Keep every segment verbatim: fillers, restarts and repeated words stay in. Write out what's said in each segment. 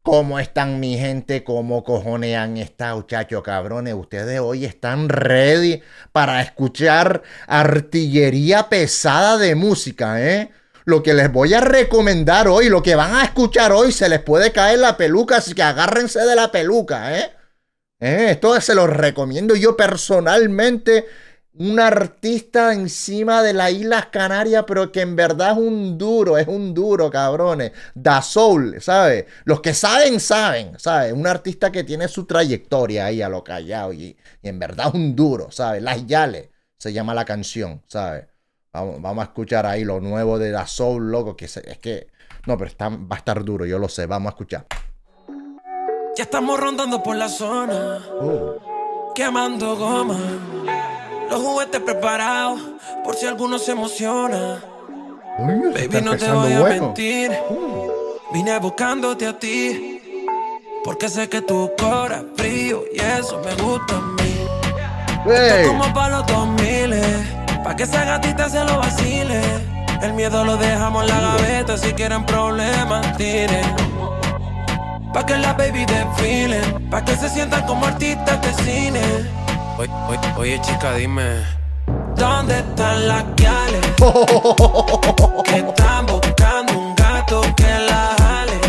¿Cómo están mi gente? ¿Cómo cojones han estado, chachos, cabrones? Ustedes hoy están ready para escuchar artillería pesada de música, ¿eh? Lo que les voy a recomendar hoy, lo que van a escuchar hoy, se les puede caer la peluca, así que agárrense de la peluca, ¿eh? ¿Eh? Esto se los recomiendo yo personalmente. Un artista encima de las Islas Canarias, pero que en verdad es un duro, es un duro, cabrones. Dasoul, ¿sabes? Los que saben, saben, ¿sabes? Un artista que tiene su trayectoria ahí a lo callado y, y en verdad es un duro, ¿sabes? Las Yales se llama la canción, ¿sabes? Vamos, vamos a escuchar ahí lo nuevo de Dasoul, loco, que se, es que... No, pero está, va a estar duro, yo lo sé, vamos a escuchar. Ya estamos rondando por la zona, uh. quemando goma. Los juguetes preparados, por si alguno se emociona. Uy, baby, no te voy a bueno. mentir. Uh. Vine buscándote a ti, porque sé que tu corazón es frío y eso me gusta a mí. Hey. Esto es como para los dos miles, pa' que esa gatita se lo vacile. El miedo lo dejamos en la gaveta, si quieren problemas, tiren. Pa' que la baby desfilen, pa' que se sientan como artistas de cine. Oye, oye, oye, chica, dime, ¿dónde están las guiales? Que están buscando un gato que la jale.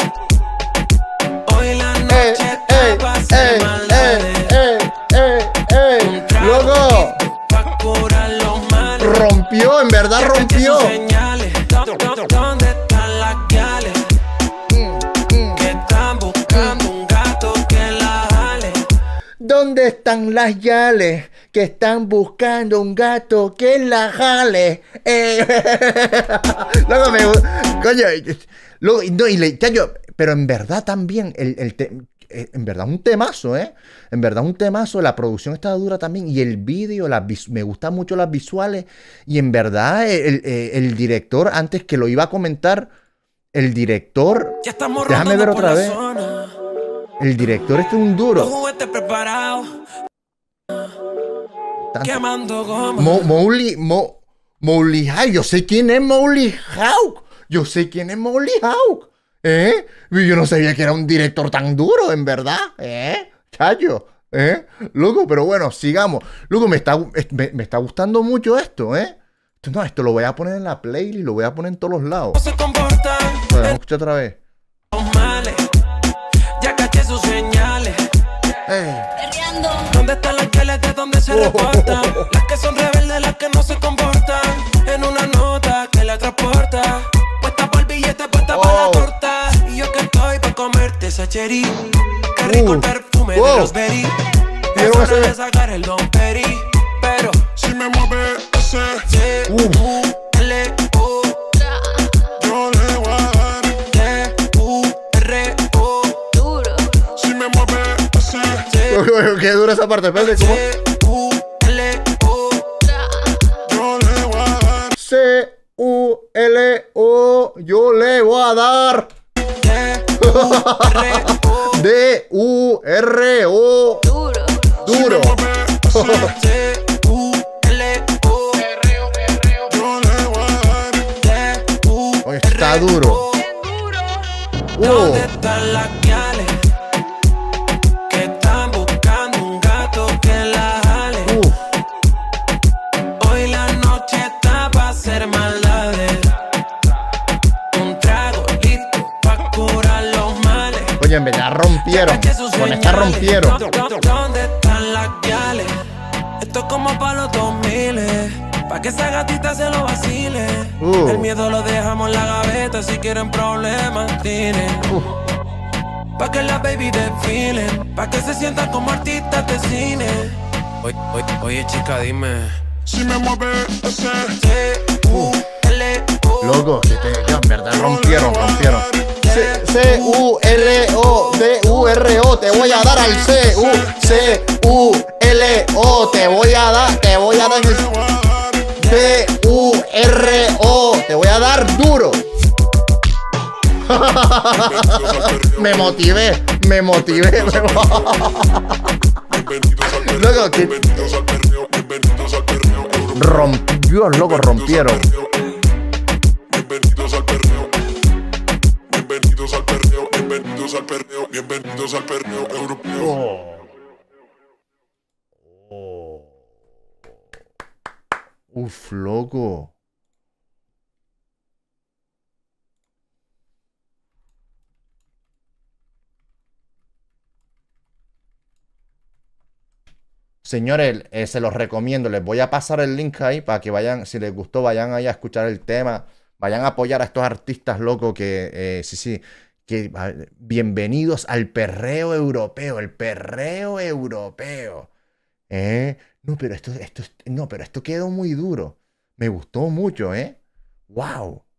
Hoy la noche ey, está ey, pa' hacer ey, maldades. ey, ey, ey, Un trago loco, pa' curar los males. rompió, en verdad rompió. Señales. ¿Dónde están las guiales? Que están buscando un gato que la jale. ¿Dónde están las Yales que están buscando un gato que la jale? Eh. Luego me coño, luego, no, y le, chacho, pero en verdad también, el, el te, en verdad un temazo, ¿eh? En verdad un temazo, la producción está dura también, y el vídeo, me gustan mucho las visuales, y en verdad el, el, el director, antes que lo iba a comentar, el director, déjame ver otra vez. El director este es un duro. Mo, Mowgli, Mo, Mowgli Hawk. Yo sé quién es Mowgli Hawk. Yo sé quién es Mowgli Hawk. ¿Eh? Yo no sabía que era un director tan duro, en verdad. ¿Eh? Chayo. ¿Eh? Loco, pero bueno, sigamos. Loco, me está, me, me está gustando mucho esto, ¿eh? No, esto lo voy a poner en la playlist, lo voy a poner en todos los lados. Bueno, vamos a escuchar otra vez. Ya caché sus señales. Hey. ¿Dónde están las que de donde se oh. reportan? Las que son rebeldes, las que no se comportan. En una nota que la transporta. Puesta por el billete, puesta oh. para la torta. Y yo que estoy para comerte esa cherry. Qué rico uh. el perfume oh. de los berry. Eso no es sacar el Don Perry. Pero si me mueve ese C U L O, yo le voy a dar T U R O. Duro. Si me mueve ese qué dura esa parte, espérate, ¿cómo? C U L O, yo le voy a dar C U L O, yo le voy a dar D U R O. Duro. Duro. C U L O, yo le voy a dar D U R O. Oye, está duro. ¿Dónde están las guiales? Que están buscando un gato que la jale. Uh. Hoy la noche está pa' hacer maldades. Un trago listo pa' curar los males. Oye, en verdad rompieron. Con esta rompieron. ¿Dónde están las guiales? Esto es como pa' los dos miles, pa' que esa gatita se lo vacile. Uh. El miedo lo dejamos en la gaveta, si quieren problemas, tienen. Uh. Pa' que la baby desfilen, pa' que se sientan como artistas de cine. Oye, oye, oye chica, dime, si me mueve ese C U L O. Loco, si te, en verdad rompieron, rompieron. C U L O, D U R O, te voy a dar al C U C U L O, te voy a dar, te voy a dar el D U R O, te voy a dar duro. Me motivé, me motivé. Loco, que rompió, loco, rompieron. Bienvenidos al perreo, bienvenidos al perreo. Bienvenidos al perreo, bienvenidos al perreo europeo. Oh. Oh. Uf, loco. Señores, eh, se los recomiendo. Les voy a pasar el link ahí para que vayan, si les gustó, vayan ahí a escuchar el tema. Vayan a apoyar a estos artistas locos que, eh, sí, sí, que a- bienvenidos al perreo europeo, el perreo europeo. ¿Eh? No, pero esto, esto, no, pero esto quedó muy duro. Me gustó mucho, ¿eh? ¡Wow!